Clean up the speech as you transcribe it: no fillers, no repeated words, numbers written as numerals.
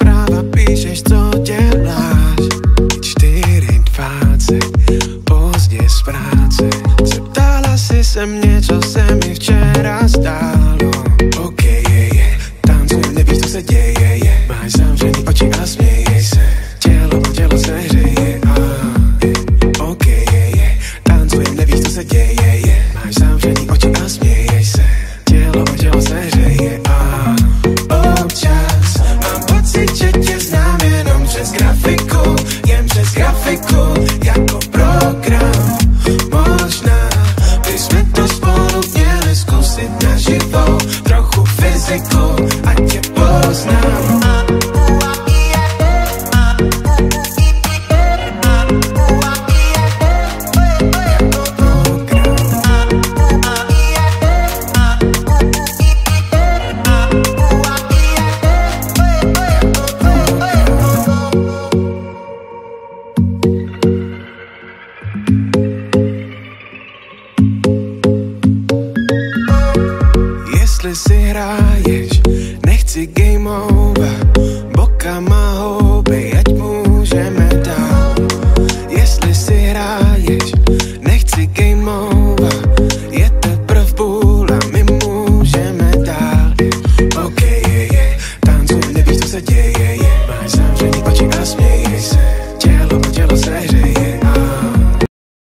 zpráva, píšeš, co děláš. 4:20, pozdě z práce. Zeptala jsi se mě, co se mi včera stálo. OK, tancujem, nevíš, co se děje. Máš zavřený oči a smějej se. Tělo se hřeje. OK, tancujem, nevíš, co se děje. Máš zavřený oči a smějej se. Tělo se hřeje. Občas mám pocit, že tě znám jenom přes grafiku. Jen přes grafiku, jako program. Možná bychom to spolu měli zkusit naživo. Trochu fyziku, ať tě poznám. Jestli si hraješ, nechci game over.